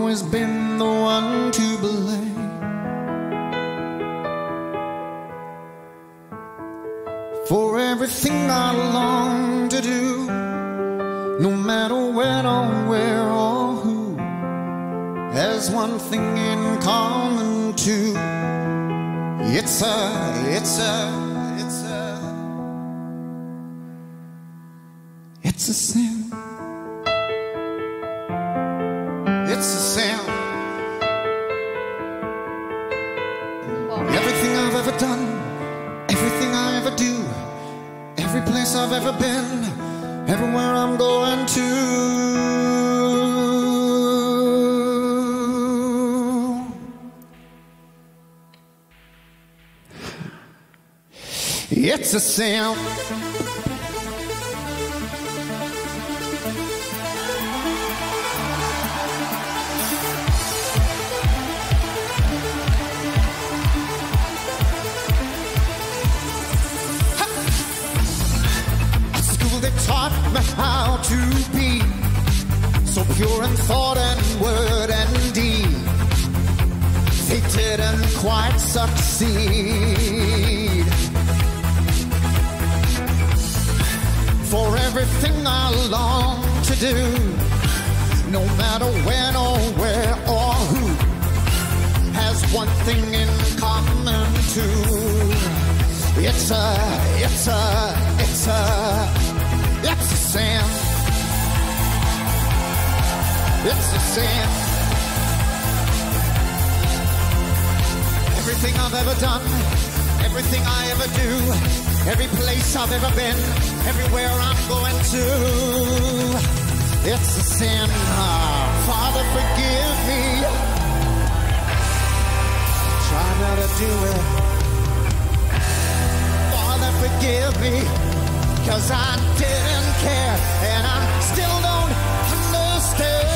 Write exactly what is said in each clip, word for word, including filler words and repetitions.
always been the one to blame. For everything I long to do, no matter when or where or who, has one thing in common too. It's a, it's a, it's a, it's a sin. It's a sin. Everything I've ever done, everything I ever do, every place I've ever been, everywhere I'm going to, it's a sin. Taught me how to be so pure in thought and word and deed. They didn't quite succeed. For everything I long to do, no matter when or where or who, has one thing in common too. It's a, it's a, it's a It's a sin. It's a sin. Everything I've ever done, everything I ever do, every place I've ever been, everywhere I'm going to, it's a sin. Father, forgive me. Try not to do it. Father, forgive me. 'Cause I didn't care, and I still don't understand.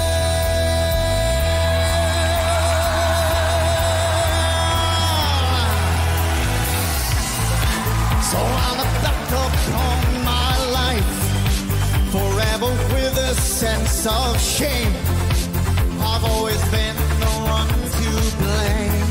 So I look back upon my life, forever with a sense of shame. I've always been the one to blame.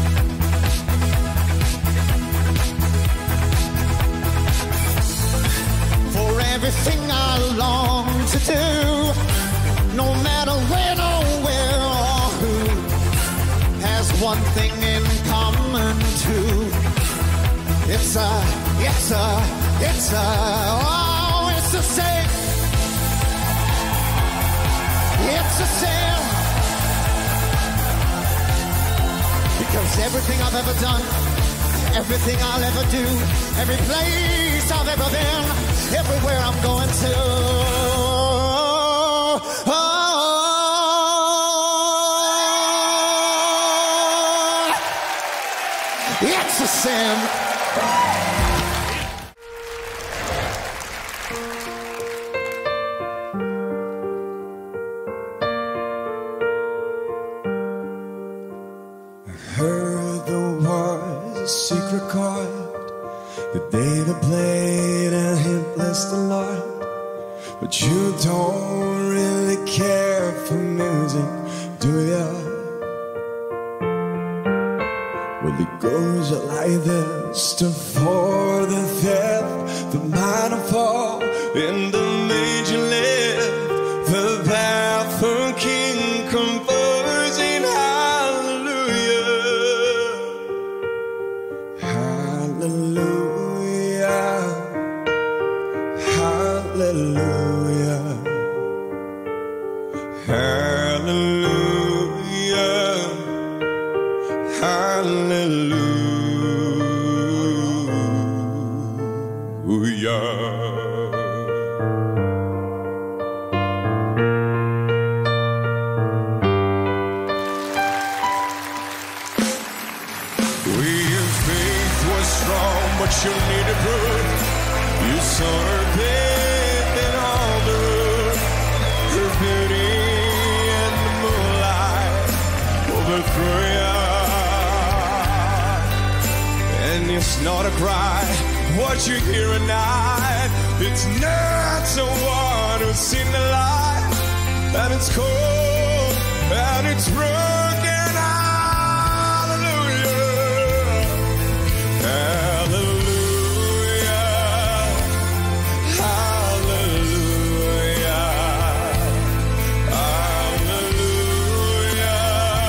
Everything I long to do, no matter when or where or who, has one thing in common too. It's a, it's a, it's a, oh, it's a sin. It's a sin. Because everything I've ever done, everything I'll ever do, every place I've ever been, everywhere I'm going to, oh, it's a sin. I heard there was a secret chord that David played and he blessed the Lord. But you don't really care for music, do ya? Well, it goes like this: to four, the fifth, the minor fall, and the major lift, the baffled king composing hallelujah, hallelujah, hallelujah, hallelujah, hallelujah. But you need a proof. You saw her bathing on the roof, her beauty in the moonlight overthrew you, and it's not a cry. What you hear at night, it's not someone who's seen the light, and it's cold and it's broken. Hallelujah, hallelujah, hallelujah, hallelujah,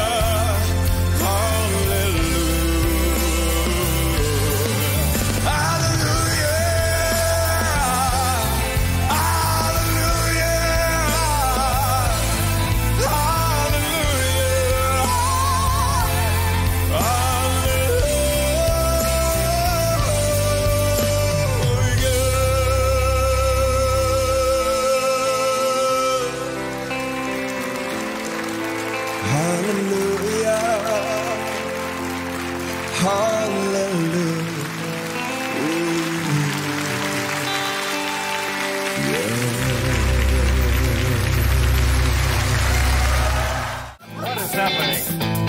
What is happening?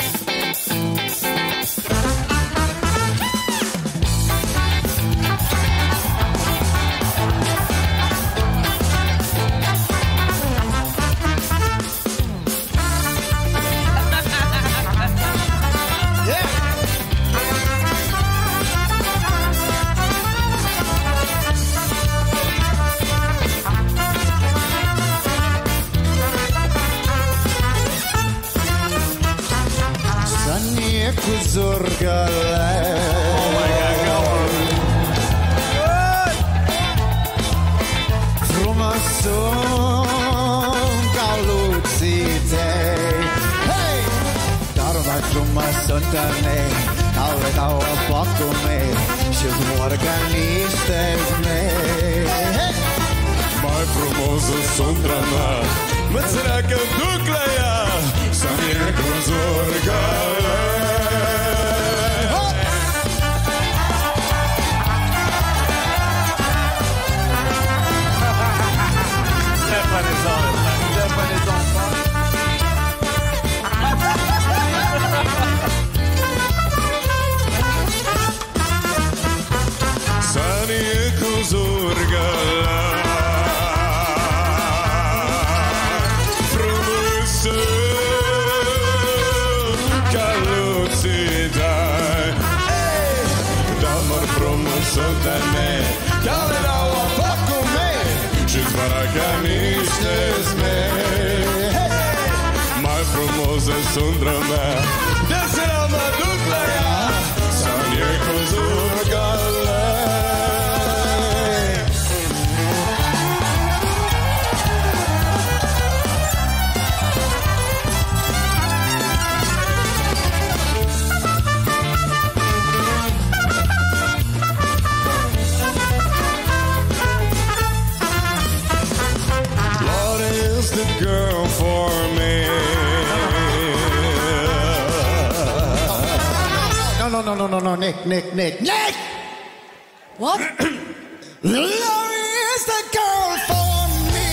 Cu zurgăle. Oh my God, go on. Frumos sunt ca luțite. Hey! Dar mai frumos sunt mei, au le dau focul mei și-ți morgă niște zmei. Hey! Mai frumos sunt mea, mă țreacă duc la ea, să-mi e cu zurgăle. Stefan is on it, man. Stefan is on fire. Să-mi e cu zurgăle. Sunt mei, care dau focul mei și-ți văragă niște zmei. Mai frumosă sunt mea, de seara mă duc la ea, să-mi iei cu zurgăle. Girl for me. No, no, no, no, no, no, Nick, Nick, Nick, Nick! What? Love is the girl for me.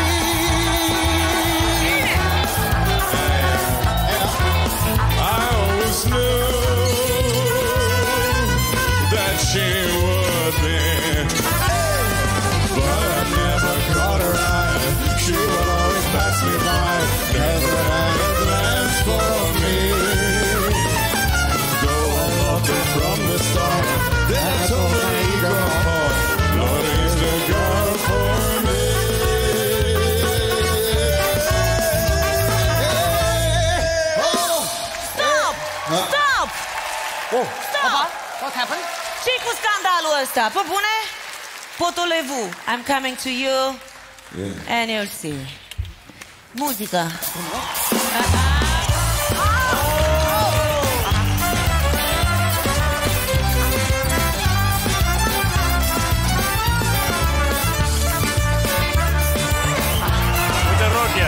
I always knew that she would be, but I never caught her eye. She will always pass me by. That's what I had plans for me. Though I loved her from the start, then I told my ego heart, Lord is the girl for me. Oh! Stop! Stop! Oh! Stop! What happened? Ce-i cu scandalul ăsta? Pe bune? Potolez-vous. I'm coming to you. Yeah. And you'll see. Muzică. Uite rochia.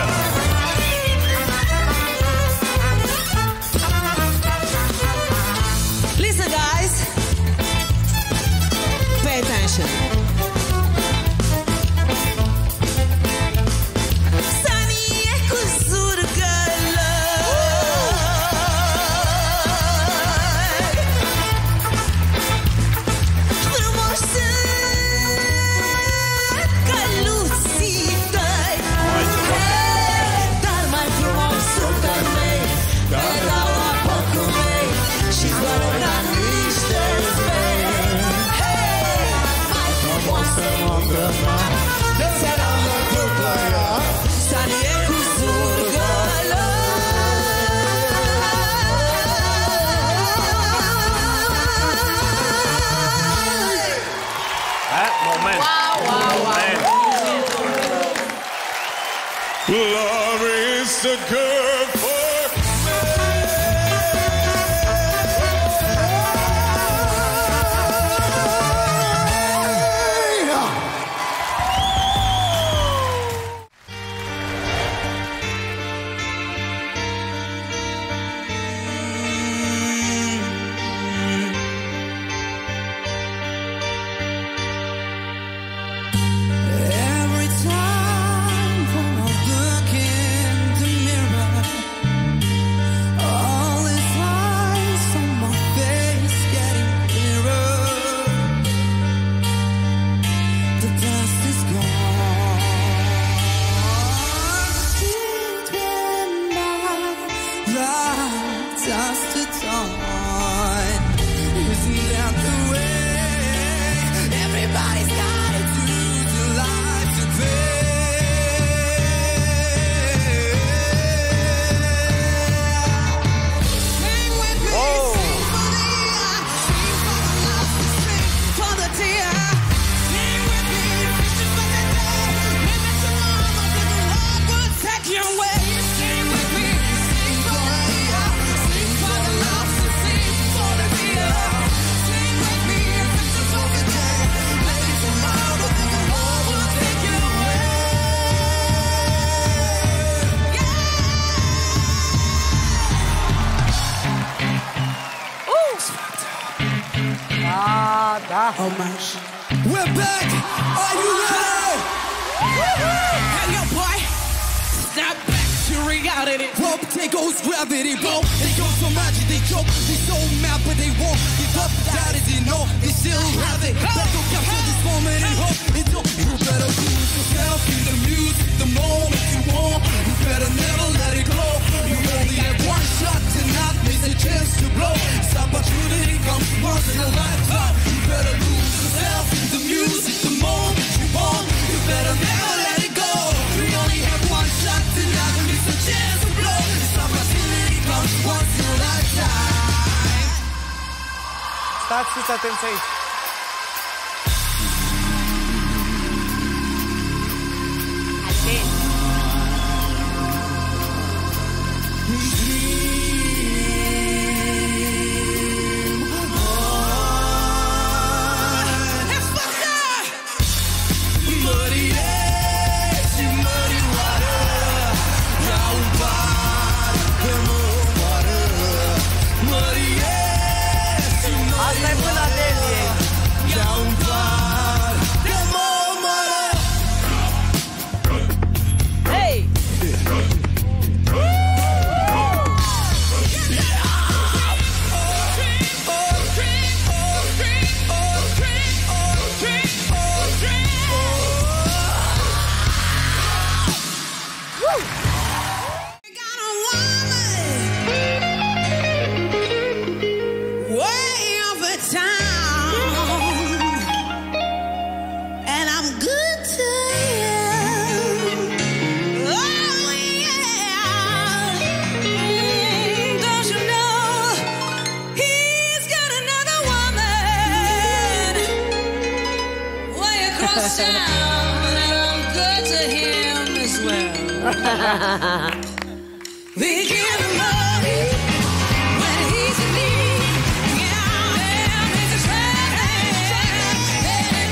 Listen, guys. Pay attention. Sunny e cu zurgălă. It's a girl for me. Oh my shit. We're back! Are you ready? Hey yo boy, snap back to reality. Whoa, there goes gravity, bro. They go so much, they joke, they so mad, but they won't give up. That is, you know, they still have it. Better capture this moment and hope it's all. You better lose yourself in the music the moment you want. You better never let it go. You only have one shot to not miss a chance to blow. This opportunity comes once in a lifetime. You better lose yourself in the music the moment you want. You better never let it go. We only have one shot to not miss a chance to blow. This opportunity comes once in a lifetime. Stați, fiți atenți aici. We give him money when he's in need. Yeah, damn, he's a tragedy.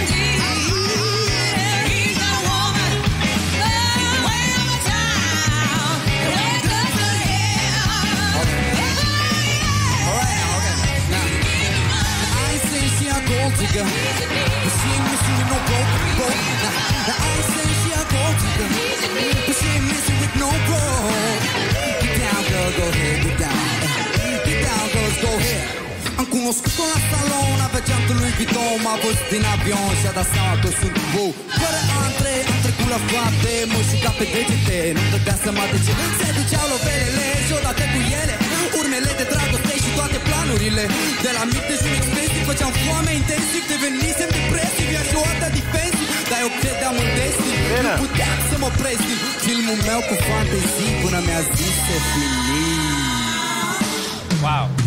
He's a woman, way over town. We're good to him. All right, now, okay. Now, I ain't saying she a gold digger, but she ain't missing with no broke, broke. Now, now I ain't saying she a gold digger, but she ain't missing with no broke. Get down, girl, go ahead, get down. Get down, girls, go ahead. Am cunoscut-o la salon, avea geantul lui Vuitton. M-a văzut din avion și-a dat seama că sunt wow. Fără antre, am trecut la fapte, mă juca pe degete. Nu-mi dădea seama de ce se duceau lovelele și odată cu ele urmele de dragoste și toate planurile. De la mic dejun expensiv făceam foame intensiv, devenisem depresiv, iar și o dată defensiv. Dar eu credeam în destin, nu puteam să mă prestin. Filmul meu cu fantezii până mi-a zis să fini. Wow!